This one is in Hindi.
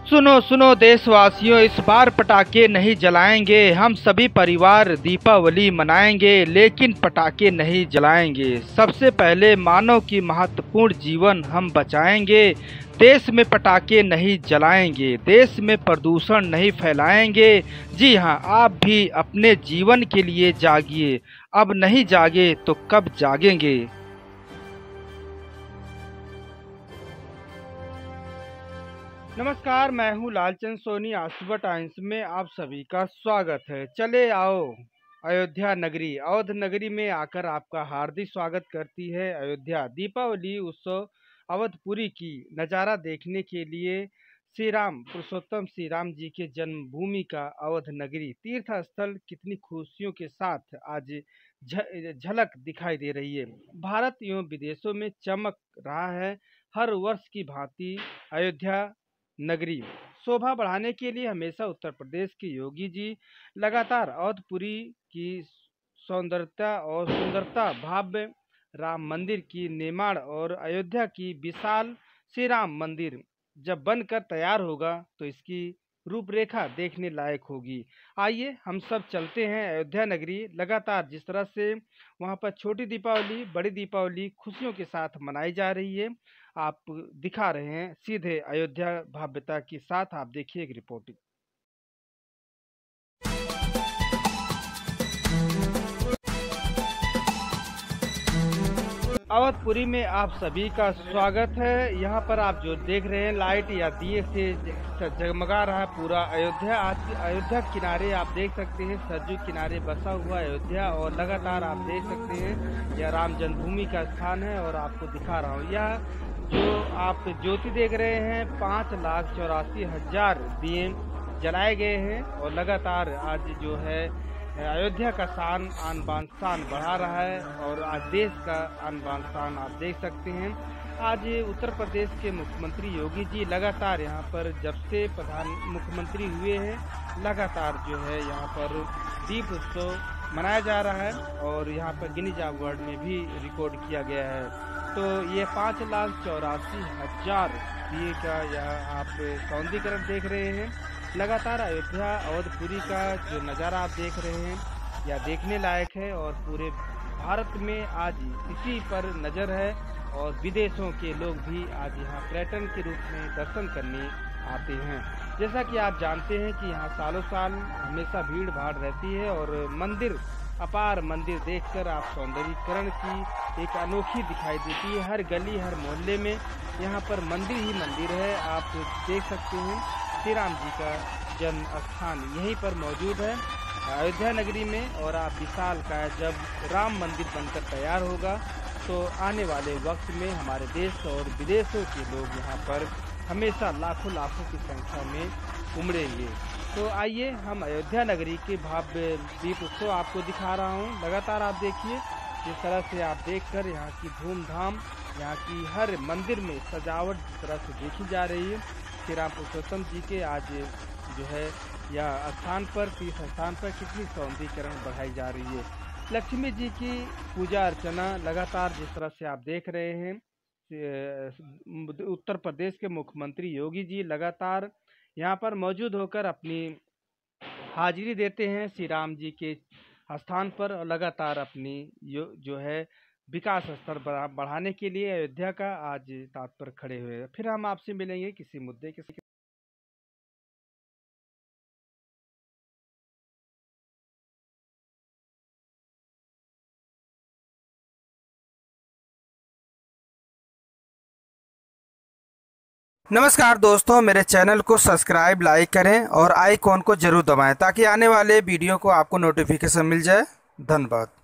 सुनो सुनो देशवासियों, इस बार पटाखे नहीं जलाएंगे। हम सभी परिवार दीपावली मनाएंगे, लेकिन पटाखे नहीं जलाएंगे। सबसे पहले मानव की महत्वपूर्ण जीवन हम बचाएंगे। देश में पटाखे नहीं जलाएंगे, देश में प्रदूषण नहीं फैलाएंगे। जी हाँ, आप भी अपने जीवन के लिए जागिए। अब नहीं जागे तो कब जागेंगे। नमस्कार, मैं हूँ लालचंद सोनी। आसुबा टाइम्स में आप सभी का स्वागत है। चले आओ अयोध्या नगरी। अवध नगरी में आकर आपका हार्दिक स्वागत करती है अयोध्या। दीपावली उत्सव अवधपुरी की नज़ारा देखने के लिए श्री राम पुरुषोत्तम श्री राम जी के जन्मभूमि का अवध नगरी तीर्थ स्थल कितनी खुशियों के साथ आज झलक दिखाई दे रही है। भारत एवं विदेशों में चमक रहा है। हर वर्ष की भांति अयोध्या नगरी शोभा बढ़ाने के लिए हमेशा उत्तर प्रदेश के योगी जी लगातार अवधपुरी की सौंदर्यता और सुंदरता, भव्य राम मंदिर की निर्माण और अयोध्या की विशाल श्री राम मंदिर जब बनकर तैयार होगा तो इसकी रूपरेखा देखने लायक होगी। आइए हम सब चलते हैं अयोध्या नगरी। लगातार जिस तरह से वहाँ पर छोटी दीपावली, बड़ी दीपावली खुशियों के साथ मनाई जा रही है, आप दिखा रहे हैं सीधे अयोध्या भव्यता के साथ। आप देखिए एक रिपोर्टिंग। अवधपुरी में आप सभी का स्वागत है। यहाँ पर आप जो देख रहे हैं लाइट या दिए से जगमगा रहा है पूरा अयोध्या। आज अयोध्या किनारे आप देख सकते हैं, सरजू किनारे बसा हुआ अयोध्या, और लगातार आप देख सकते हैं यह राम जन्मभूमि का स्थान है। और आपको दिखा रहा हूँ यह जो आप ज्योति देख रहे हैं, 5,84,000 दिए जलाए गए हैं। और लगातार आज जो है अयोध्या का शान आन बान शान बढ़ा रहा है, और आज देश का आन बान शान आप देख सकते हैं। आज उत्तर प्रदेश के मुख्यमंत्री योगी जी लगातार यहाँ पर जब से प्रधान मुख्यमंत्री हुए हैं, लगातार जो है यहाँ पर दीप उत्सव मनाया जा रहा है, और यहाँ पर गिनीज वर्ल्ड में भी रिकॉर्ड किया गया है। तो ये 5,84,000 दिए का यह आप सौंदर्यीकरण देख रहे हैं। लगातार अयोध्या अवधपुरी का जो नज़ारा आप देख रहे हैं यह देखने लायक है, और पूरे भारत में आज इसी पर नज़र है। और विदेशों के लोग भी आज यहाँ पर्यटन के रूप में दर्शन करने आते हैं। जैसा कि आप जानते हैं कि यहाँ सालों साल हमेशा भीड़ भाड़ रहती है, और मंदिर अपार मंदिर देखकर आप सौंदर्यीकरण की एक अनोखी दिखाई देती है। हर गली हर मोहल्ले में यहाँ पर मंदिर ही मंदिर है। आप देख सकते हैं श्री राम जी का जन्म स्थान यहीं पर मौजूद है अयोध्या नगरी में। और आप विशाल का जब राम मंदिर बनकर तैयार होगा तो आने वाले वक्त में हमारे देश और विदेशों के लोग यहाँ पर हमेशा लाखों लाखों की संख्या में उमड़ेंगे। तो आइए हम अयोध्या नगरी के भव्य दीप उत्सव आपको दिखा रहा हूँ। लगातार आप देखिए जिस तरह से आप देखकर यहाँ की धूमधाम, यहाँ की हर मंदिर में सजावट जिस तरह से देखी जा रही है। श्री राम पुरुषोत्तम जी के आज जो है यह स्थान पर, तीर्थ स्थान पर कितनी सौंदर्यीकरण बढ़ाई जा रही है। लक्ष्मी जी की पूजा अर्चना लगातार जिस तरह से आप देख रहे हैं, उत्तर प्रदेश के मुख्यमंत्री योगी जी लगातार यहाँ पर मौजूद होकर अपनी हाजिरी देते हैं श्री राम जी के स्थान पर, और लगातार अपनी जो है विकास स्तर बढ़ाने के लिए अयोध्या का आज तत्पर खड़े हुए हैं। फिर हम आपसे मिलेंगे किसी मुद्दे के। नमस्कार दोस्तों, मेरे चैनल को सब्सक्राइब, लाइक करें और आइकॉन को जरूर दबाएं ताकि आने वाले वीडियो को आपको नोटिफिकेशन मिल जाए। धन्यवाद।